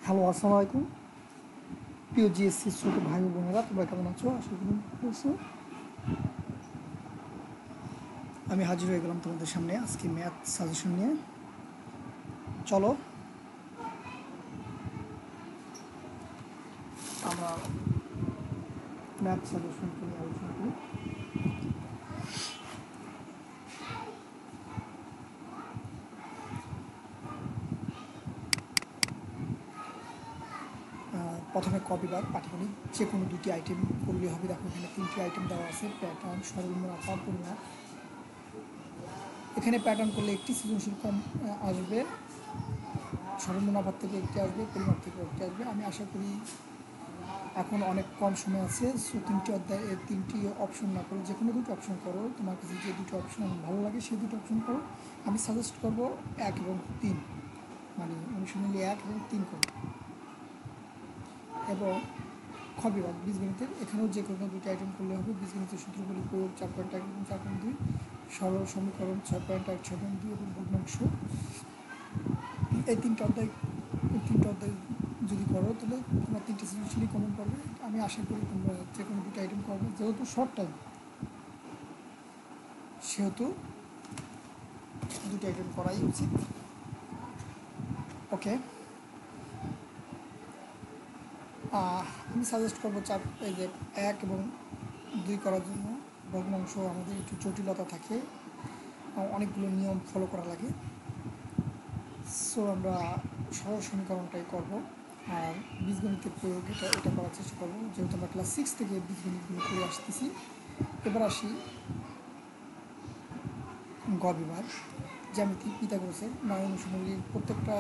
Hello, আসসালামু আলাইকুম। প্রিয় জিএসসি ছোটো ভাই বোনেরা, তোমরা কেমন আছো? আশা করি আছো। আমি হাজির হয়ে গেলাম তোমাদের সামনে আজকে ম্যাথ সাজেশন নিয়ে। চলো আমরা ম্যাথ সাজেশনকে নিয়ে আলোচনা করি। প্রথমে ক বিভাগ পাটিগণিত যে কোনো দুটি আইটেম করলে হবে। দেখো এখানে তিনটি আইটেম দেওয়া আছে: প্যাটার্ন, সরলমুনাফা, পরিমাপ। এখানে প্যাটার্ন করলে একটি সৃজনশীল কম আসবে, সরলমুনাফার থেকে একটি আসবে, পরিমাপ থেকে একটি আসবে। আমি আশা করি এখন অনেক কম সময় আছে, সো তিনটি অধ্যায় তিনটি অপশন না করে যে কোনো দুটো অপশন করো। তোমার কাছে যে দুটো অপশন ভালো লাগে সেই দুটো অপশন করো। আমি সাজেস্ট করব 1 এবং 3, মানে অনুশীলনী 1 এবং 3 করো। এবং খ বিভাগ বীজগণিতের এখানেও যে কোনো দুটি আইটেম করলে হবে। বীজগণিতের সূত্রগুলি প্রয়োগ 4.1 এবং 4.2, সরল সমীকরণ 6.1, 6.2 এবং ভগ্নাংশ। এই তিনটা অধ্যায় যদি করো তাহলে তোমরা তিনটে সৃজনশীলই কমন পাবে। আমি আশা করি তোমরা যে কোনো দুটো আইটেম করবে, যেহেতু শর্ট টাইম সেহেতু দুটো আইটেম করাই উচিত। ওকে, আমি সাজেস্ট করবো এই যে 1 এবং 2 করার জন্য ভগ্নাংশ আমাদের একটু জটিলতা থাকে, অনেকগুলো নিয়ম ফলো করা লাগে। সো আমরা সরল সমীকরণটাই করব, আর বীজগণিতের প্রয়োগ এটা করার চেষ্টা করবো, যেহেতু আমরা ক্লাস 6 থেকে বীজগণিতগুলো করে আসতেছি। এবার আসি গ বিভাগ জ্যামিতি পিথাগোরাসের 9 অনুশীলনীর প্রত্যেকটা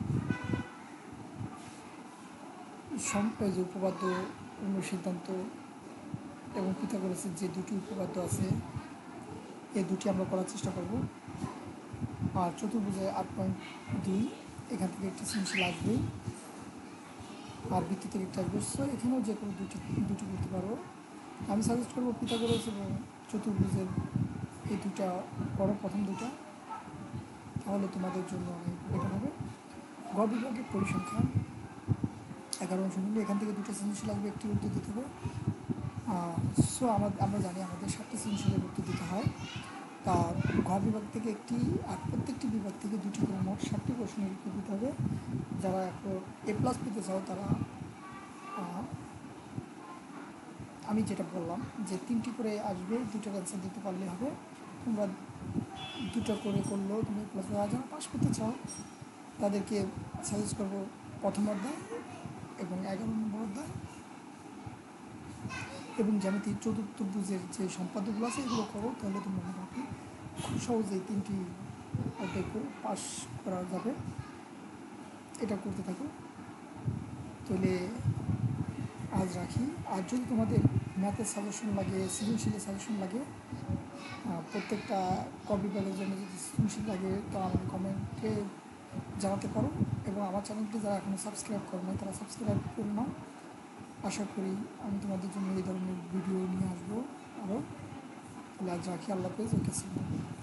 যে উপপাদ্য, অনুসিদ্ধান্ত এবং পিথাগোরাসের যে দুটি উপপাদ্য আছে এই দুটি আমরা করার চেষ্টা করব। আর চতুর্ভুজে 8.2 এখান থেকে একটি সৃজনশীল আসবেই, আর বৃত্তি থেকে একটা আসবে। সো এখানেও যে কোনো দুটি করতে পারো। আমি সাজেস্ট করবো পিথাগোরাস এবং চতুর্ভুজের এই দুটা করো, প্রথম দুটা, তাহলে তোমাদের জন্য অনেক বেটার হবে। গ বিভাগের পরিসংখ্যান 11 অনুশীলনী, এখান থেকে দুটো সৃজনশীল আসবে, একটি উত্তর দিতে হবে। সো আমরা জানি আমাদের 7টি সৃজনশীলের উত্তর দিতে হয়। তার ঘ বিভাগ থেকে একটি, আর প্রত্যেকটি বিভাগ থেকে দুটি করে মোট 7টি প্রশ্নের উত্তর দিতে হবে। যারা এখন A+ পেতে চাও তারা আমি যেটা বললাম যে 3টি করে আসবে, 2টার অ্যান্সার দিতে পারলে হবে। তোমরা 2টা করে করলেও তুমি A+ পাওয়া। যারা পাস করতে চাও তাদেরকে সাজেস্ট করবো প্রথম অধ্যায় এবং 11 নম্বর অধ্যায় এবং জ্যামিতি চতুর্ভুজের যে সম্পাদ্যগুলো আছে এগুলো করো, তাহলে তোমরা মোটামুটি খুব সহজেই 3টি অধ্যায় করে পাস করা যাবে। এটা করতে থাকো। তাহলে আজ রাখি। আর যদি তোমাদের ম্যাথের সাজেশন লাগে, সৃজনশীলের সাজেশন লাগে, প্রত্যেকটা ক বিভাগের জন্য যদি সৃজনশীল লাগে তা আমাকে কমেন্টে জানাতে পারো। এবং আমার চ্যানেলটি যারা এখনও সাবস্ক্রাইব করে না তারা সাবস্ক্রাইব করে নাও। আশা করি আমি তোমাদের জন্য এই ধরনের ভিডিও নিয়ে আসবো আরও। তাহলে আজ রাখি। আল্লাহ হাফেজ। ওকে।